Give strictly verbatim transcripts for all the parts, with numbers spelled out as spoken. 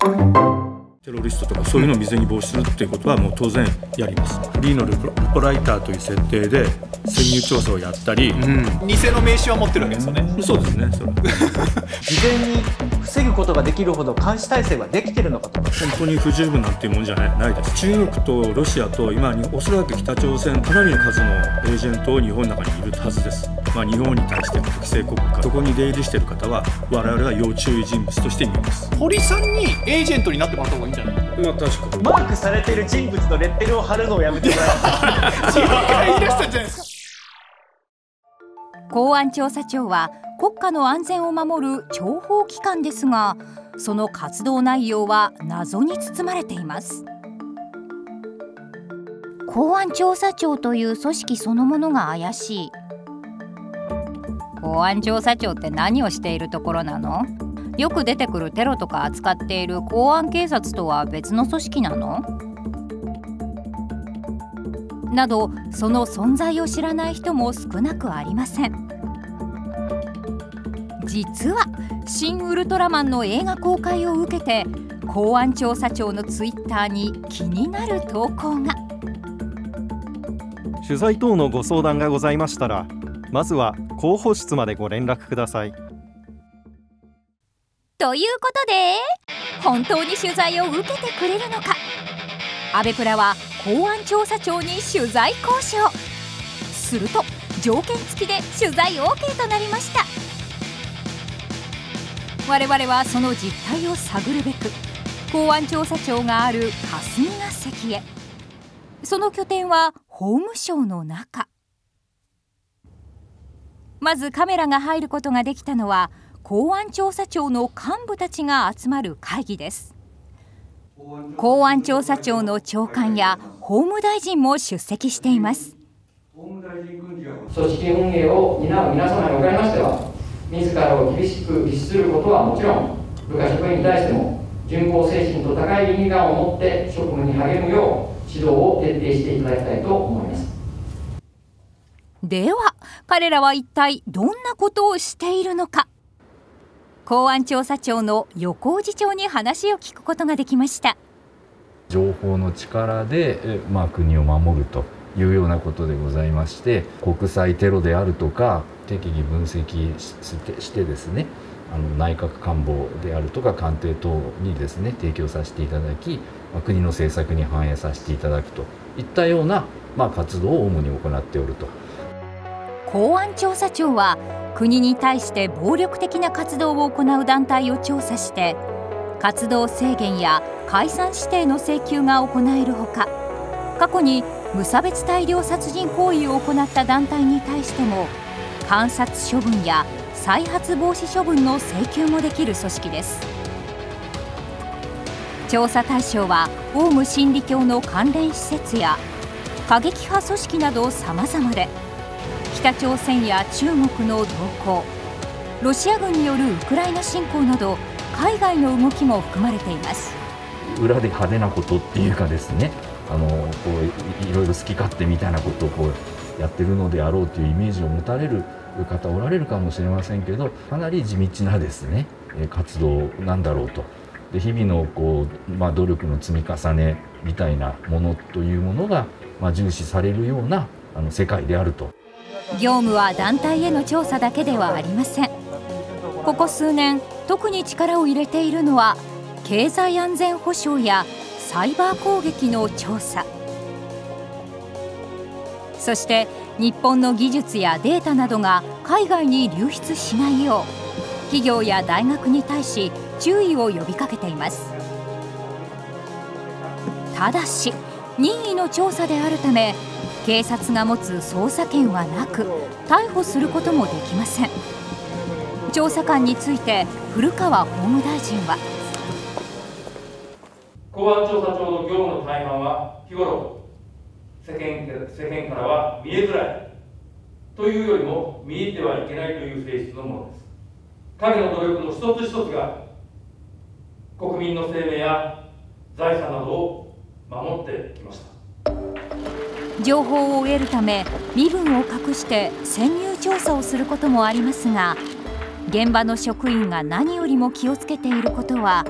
テロリストとかそういうのを未然に防止するっていうことはもう当然やります。リーのルポライターという設定で潜入調査をやったり、うん、 偽の名刺は持ってるわけですよね。 そうですね。それ事前に防ぐことができるほど監視体制はできてるのかとか。 本当に不十分なんていうもんじゃない、ないです。中国とロシアと今おそらく北朝鮮かなりの数のエージェントを日本の中にいるはずです。まあ、日本に対しての適正国家、そこに出入りしている方は我々は要注意人物として見ます。 堀さんにエージェントになってもらった方がいいんじゃない？ まあ確かにマークされている人物のレッテルを貼るのをやめてもらいます。 自分から言い出したんじゃないですか。 公安調査庁は国家の安全を守る諜報機関ですが、その活動内容は謎に包まれています。公安調査庁という組織そのものが怪しい。公安調査庁って何をしているところなの？よく出てくるテロとか扱っている公安警察とは別の組織なの？など、その存在を知らない人も少なくありません。実は新ウルトラマンの映画公開を受けて、公安調査庁のツイッターに気になる投稿が。 取材等のご相談がございましたら、まずは広報室までご連絡ください。 ということで、本当に取材を受けてくれるのか、アベプラは公安調査庁に取材交渉。すると条件付きで取材 オーケー となりました。我々はその実態を探るべく公安調査庁がある霞が関へ。その拠点は法務省の中。まずカメラが入ることができたのは公安調査庁の幹部たちが集まる会議です。公安調査庁の長官や法務大臣も出席しています。 組織運営を担う皆様におかれましては、自らを厳しく律することはもちろん、部下職員に対しても順行精神と高い倫理観を持って職務に励むよう指導を徹底していただきたいと思います。 では彼らは一体どんなことをしているのか。公安調査庁の横尾次長に話を聞くことができました。 情報の力で、まあ、国を守るというようなことでございまして、国際テロであるとか適宜分析してですね、あの内閣官房であるとか官邸等にですね提供させていただき、まあ、国の政策に反映させていただくといったような、まあ、活動を主に行っておると。 公安調査庁は国に対して暴力的な活動を行う団体を調査して、活動制限や解散指定の請求が行えるほか、過去に無差別大量殺人行為を行った団体に対しても監察処分や再発防止処分の請求もできる組織です。調査対象はオウム真理教の関連施設や過激派組織など様々で、北朝鮮や中国の動向、ロシア軍によるウクライナ侵攻など海外の動きも含まれています。 裏で派手なことっていうかですね、あのこういろいろ好き勝手みたいなことをこうやってるのであろうというイメージを持たれる方おられるかもしれませんけど、かなり地道なですね活動なんだろうと。で日々のこう、まあ、努力の積み重ねみたいなものというものが、まあ、重視されるようなあの世界であると。 業務は団体への調査だけではありません。ここ数年特に力を入れているのは経済安全保障やサイバー攻撃の調査、そして日本の技術やデータなどが海外に流出しないよう企業や大学に対し注意を呼びかけています。ただし任意の調査であるため、警察が持つ捜査権はなく逮捕することもできません。調査官について古川法務大臣は、 公安調査庁の業務の大半は日頃世間、世間からは見えづらいというよりも見えてはいけないという性質のものです。彼の努力の一つ一つが国民の生命や財産などを守ってきました。 情報を得るため身分を隠して潜入調査をすることもありますが、現場の職員が何よりも気をつけていることは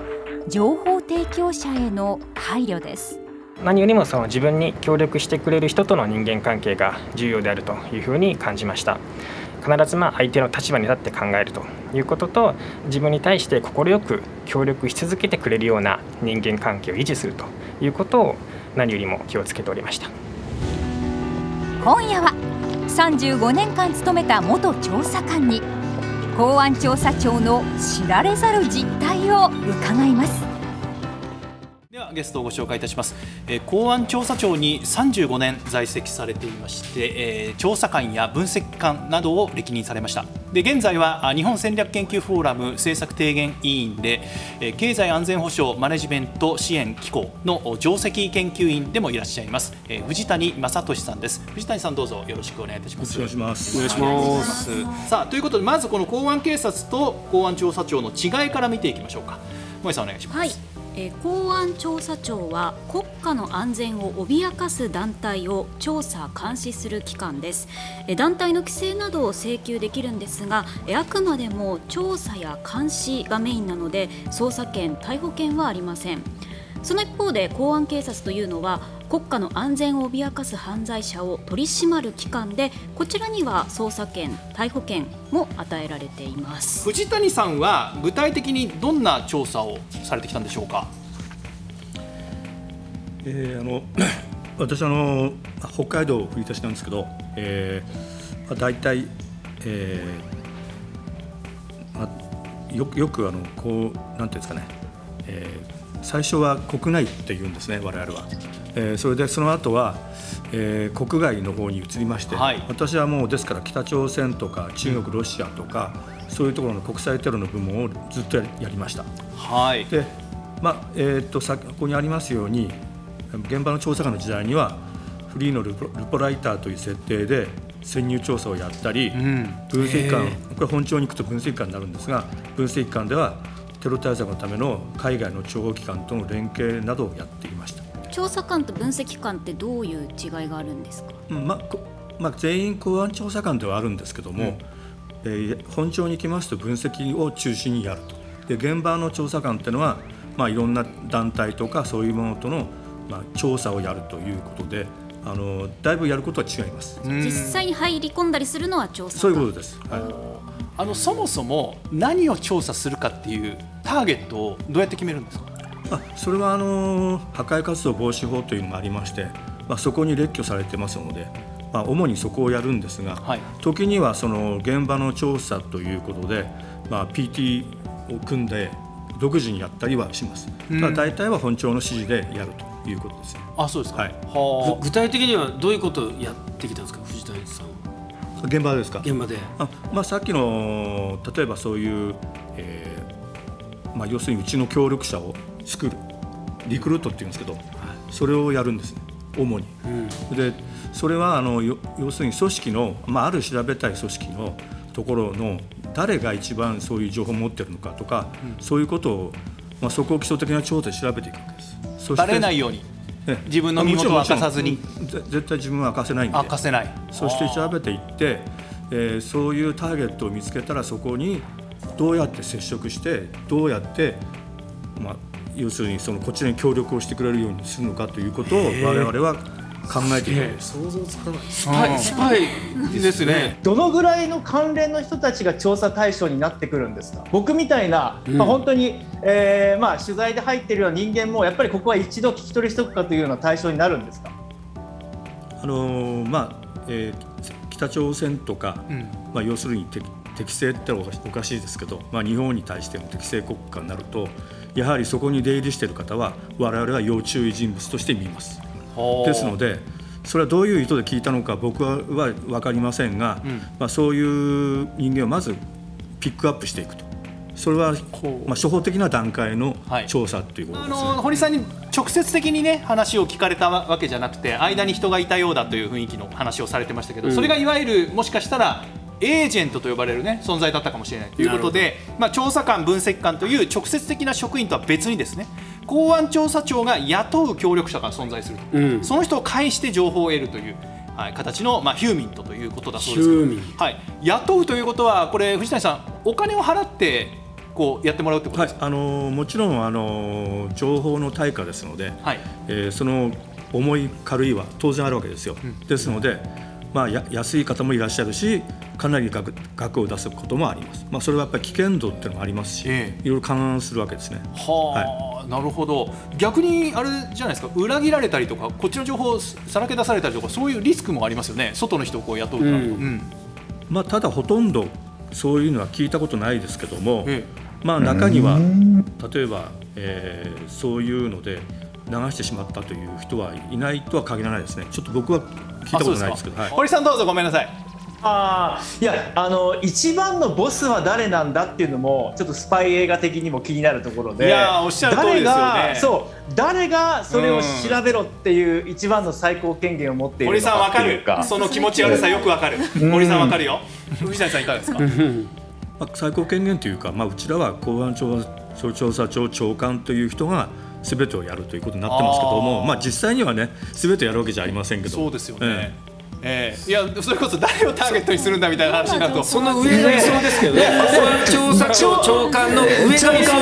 情報提供者への配慮です。 何よりもその自分に協力してくれる人との人間関係が重要であるというふうに感じました。必ずまあ相手の立場に立って考えるということと、自分に対して快く協力し続けてくれるような人間関係を維持するということを何よりも気をつけておりました。 今夜はさんじゅうごねんかん務めた元調査官に公安調査庁の知られざる実態を伺います。 ではゲストをご紹介いたします。えー、公安調査庁にさんじゅうごねん在籍されていまして、えー、調査官や分析官などを歴任されました。で現在は日本戦略研究フォーラム政策提言委員で、えー、経済安全保障マネジメント支援機構の上席研究員でもいらっしゃいます、えー、藤谷正俊さんです。藤谷さん、どうぞよろしくお願いいたします。 お願いします。 お願いします。さあ、ということでまずこの公安警察と公安調査庁の違いから見ていきましょうか。萌さんお願いします。 はい、えー、公安調査庁は国家の安全を脅かす団体を調査監視する機関です。えー、団体の規制などを請求できるんですが、えー、あくまでも調査や監視がメインなので捜査権、逮捕権はありません。その一方で公安警察というのは国家の安全を脅かす犯罪者を取り締まる機関で、こちらには捜査権、逮捕権も与えられています。 藤谷さんは具体的にどんな調査をされてきたんでしょうか。 えー、あの私あの北海道を振り出しなんですけど、えー、大体、えーまあ、よ, よくあのこうなんていうんですかね、えー最初は国内って言うんですね、我々は。えー、それでその後は、えー、国外の方に移りまして、はい、私はもうですから北朝鮮とか中国、ロシアとか、うん、そういうところの国際テロの部門をずっとやりました。 はい。 で、まあえー、っとここにありますように、現場の調査官の時代にはフリーのルポ、ルポライターという設定で潜入調査をやったり、うん、分析官、これ本庁に行くと分析官になるんですが、分析官ではテロ対策のための海外の諜報機関との連携などをやっていました。 調査官と分析官ってどういう違いがあるんですか。 うんままあ、全員公安調査官ではあるんですけども、うんえー、本庁に行きますと分析を中心にやると。で現場の調査官っていうのは、まあ、いろんな団体とかそういうものとの、まあ、調査をやるということで、あのだいぶやることは違います。 実際に入り込んだりするのは調査官。 そういうことです、はい。 あのそもそも何を調査するかっていうターゲットをどうやって決めるんですか。 あそれはあの破壊活動防止法というのがありまして、まあ、そこに列挙されてますので、まあ、主にそこをやるんですが、はい、時にはその現場の調査ということで、まあ、ピーティー を組んで独自にやったりはします。ただ大体は本庁の指示でやるということですね。 あ、そうですか。 はい、は具体的にはどういうことをやってきたんですか、藤谷さんは。 現場ですか。 現場であ、まあ、さっきの例えばそういう、えーまあ、要するにうちの協力者を作るリクルートっていうんですけど、はい、それをやるんですね、主に。うん、でそれはあの要するに組織の、まあ、ある調べたい組織のところの誰が一番そういう情報を持ってるのかとか、うん、そういうことを、まあ、そこを基礎的な調査で調べていくわけです。そしてバレないように自分の身元を明かさずに。 絶対自分は明かせないんで。 明かせない。 そして調べていって、えー、そういうターゲットを見つけたらそこにどうやって接触してどうやって、まあ、要するにそのこちらに協力をしてくれるようにするのかということを我々は考えている。 想像つかない。スパイ、スパイですね。 どのぐらいの関連の人たちが調査対象になってくるんですか。僕みたいな、うんまあ、本当に、えーまあ、取材で入っているような人間もやっぱりここは一度聞き取りしておくかというような対象になるんですか。 あのーまあえー、北朝鮮とか、うんまあ、要するに適, 適正っておかしいですけど、まあ、日本に対しての適正国家になるとやはりそこに出入りしている方は我々は要注意人物として見ます。ですのでそれはどういう意図で聞いたのか僕は分かりませんが、うんまあ、そういう人間をまずピックアップしていくと。それは、まあ、初歩的な段階の調査ということですね。 はい、あの堀さんに直接的に、ね、話を聞かれたわけじゃなくて間に人がいたようだという雰囲気の話をされてましたけど、うん、それがいわゆるもしかしたらエージェントと呼ばれる、ね、存在だったかもしれないということで、まあ、調査官分析官という直接的な職員とは別にですね公安調査庁が雇う協力者が存在すると、うん、その人を介して情報を得るという、はい、形の、まあ、ヒューミントということだそうですけど、はい、雇うということはこれ藤谷さんお金を払ってこうやってもらうってことですか。 はい、あのもちろんあの情報の対価ですので、 はい、 えー、その重い軽いは当然あるわけですよ。うん、ですので、まあ、や安い方もいらっしゃるし、かなり 額, 額を出すこともあります。まあ、それはやっぱり危険度っていうのもありますし、えー、いろいろ勘案するわけですね。 はあ、はい、なるほど。逆にあれじゃないですか、裏切られたりとか、こっちの情報をさらけ出されたりとか、そういうリスクもありますよね、外の人をこう雇うとなると。うんうん、まあ、 ただほとんどそういうのは聞いたことないですけども、えー、まあ、中には例えば、えー、そういうので流してしまったという人はいないとは限らないですね。ちょっと僕は聞いたことないですけど、はい、 堀さんどうぞごめんなさい。 あいやあの一番のボスは誰なんだっていうのもちょっとスパイ映画的にも気になるところで、 いやおっしゃる通りですよね。 そう誰がそれを調べろっていう一番の最高権限を持っているのかっていうか、 堀さんわかる、その気持ち悪さよくわかる。堀さんわかるよ。藤谷さんいかがですか。 まあ、最高権限というか、まあ、うちらは公安調査庁長官という人が全てをやるということになってますけども、まあ、実際にはね全てやるわけじゃありませんけど。 そうですよね、えー、いやそれこそ誰をターゲットにするんだみたいな話になると、 その上がいそうですけどね、公安調査庁長官の上がいそうで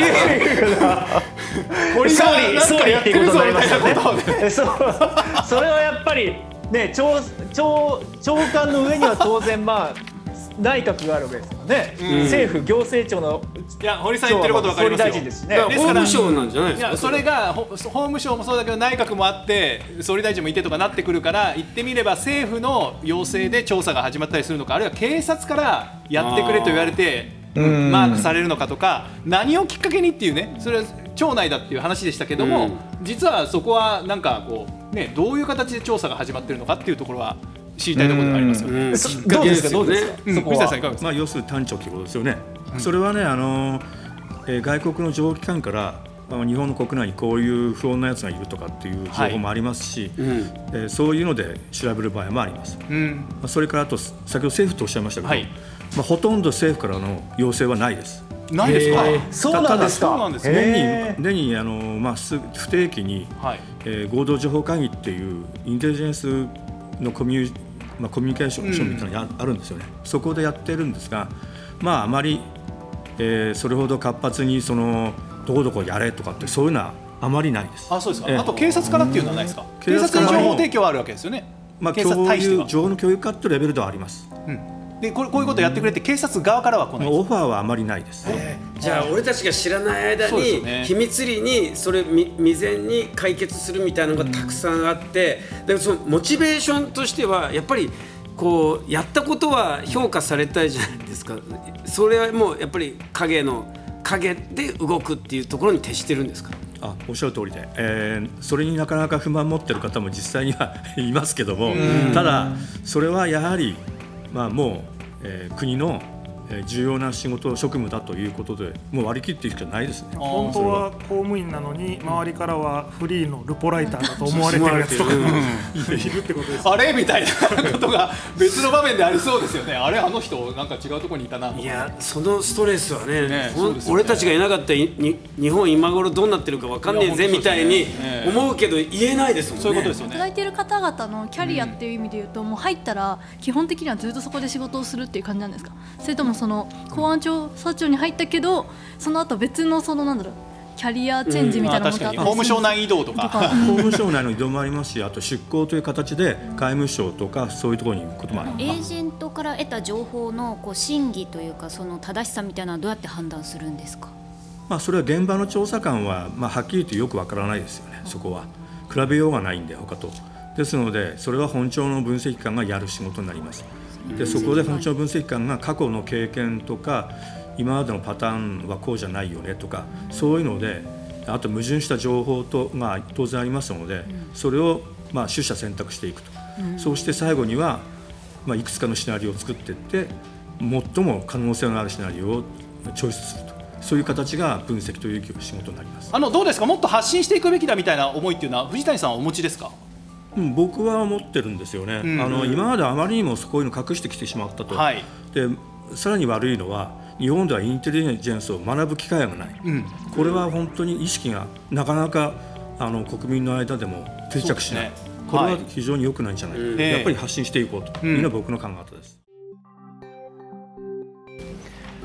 堀さんなんかやってるぞみたいなことで、それはやっぱりね、長長長官の上には当然まあ内閣があるわけですよね、うん、政府行政庁のいや堀さん言ってること分かりますよ。 総理大臣ですしね。 法務省なんじゃないですか。 いやそれが法務省もそうだけど内閣もあって総理大臣もいてとかなってくるから、言ってみれば政府の要請で調査が始まったりするのか、あるいは警察からやってくれと言われてマークされるのかとか、何をきっかけにっていうね、それは庁内だっていう話でしたけども、実はそこはなんかこうね、どういう形で調査が始まってるのかっていうところは知りたいところでありますよね。 どうですかどうですか。 藤田さんいかがですか。 まあ要するに単調ということですよね。それはね、あの、えー、外国の情報機関から、まあ、日本の国内にこういう不穏なやつがいるとかっていう情報もありますし、はい、うん、えー、そういうので調べる場合もあります。うん、まあ、それからあと先ほど政府とおっしゃいましたけど、はい、まあ、ほとんど政府からの要請はないです。 ないですか。 そうなんですか。 年に年にあの、まあ、不定期に、はい、えー、合同情報会議っていうインテリジェンスのコミュニ、まあ、コミュニケーションみたいなのがあるんですよね、うん、そこでやってるんですが、まあ、あまり、えー、それほど活発にそのどこどこやれとかってそういうのはあまりないです。 あ、そうですか。えー、あと警察からっていうのはないですか。警察に情報提供はあるわけですよね。 まあ、警察対しては情報の共有化というレベルではあります。 うん、でこれこういうことをやってくれって警察側からは来ない。 オファーはあまりないです。 えー、じゃあ俺たちが知らない間に、ね、秘密裏にそれ未然に解決するみたいなのがたくさんあって、うん、でそのモチベーションとしてはやっぱりこうやったことは評価されたいじゃないですか。それはもうやっぱり影の影で動くっていうところに徹してるんですか。 あ、おっしゃる通りで、えー、それになかなか不満持ってる方も実際にはいますけども、ただそれはやはり、まあ、もう、えー、国の重要な仕事職務だということでもう割り切っていくしかないですね。 本当は公務員なのに周りからはフリーのルポライターだと思われてるやつとかいるってことです。 あれみたいなことが別の場面でありそうですよね。あれあの人なんか違うところにいたなとか。 いやそのストレスは ね, ね, ね俺たちがいなかったらに日本今頃どうなってるか分かんねえぜみたいに思うけど言えないですもんね。 そういうことですよね。 働いている方々のキャリアっていう意味で言うと、うん、もう入ったら基本的にはずっとそこで仕事をするっていう感じなんですか。それともその公安調査庁に入ったけどその後別のそのなんだろうキャリアチェンジみたいなのがあったり、 うん、法務省内移動とか法務省内の移動もありますし、あと出向という形で外務省とかそういうところに行くこともあります。 エージェントから得た情報のこう真偽というかその正しさみたいなのはどうやって判断するんですか。 まあ、それは現場の調査官は、まあ、はっきり言ってよくわからないですよね。そこは比べようがないんで他と。ですのでそれは本庁の分析官がやる仕事になります。でそこで本庁分析官が過去の経験とか今までのパターンはこうじゃないよねとかそういうので、あと矛盾した情報と、まあ、当然ありますのでそれをまあ取捨選択していくと、うん、そうして最後には、まあ、いくつかのシナリオを作っていって最も可能性のあるシナリオをチョイスすると、そういう形が分析という仕事になります。 あのどうですか、もっと発信していくべきだみたいな思いっていうのは藤谷さんはお持ちですか。 うん、僕は思ってるんですよね、うんうん、あの今まであまりにもこういうの隠してきてしまったと、はい、でさらに悪いのは日本ではインテリジェンスを学ぶ機会がない、うん、これは本当に意識がなかなかあの国民の間でも定着しない、ね、これは非常に良くないんじゃないか、はい、やっぱり発信していこうというのは僕の考え方です。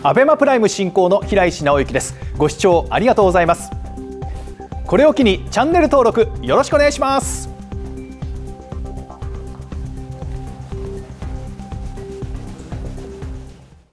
アベマプライム進行の平石直之です。ご視聴ありがとうございます。これを機にチャンネル登録よろしくお願いします。